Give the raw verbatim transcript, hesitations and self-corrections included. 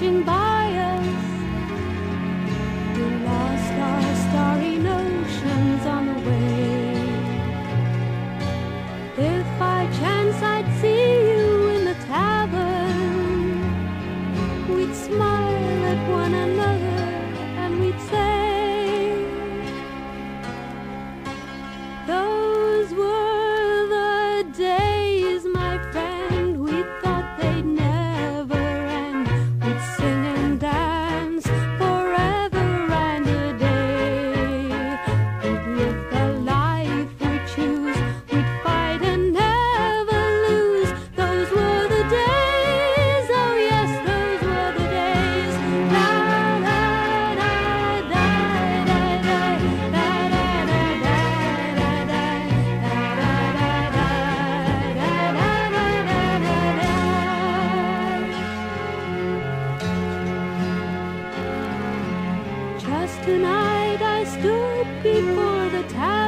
flashing by us. We lost our starry notions on the way. If by chance I'd see you in the tavern, we'd smile at one another and we'd say, those were the days, my friend, we thought they'd never end. We'd sing and dance forever and a day. We'd live the life we choose, we'd fight and never lose. Those were the days, oh yes, those were the days. La la da da da da da da da da da da. Just tonight I stood before the tower.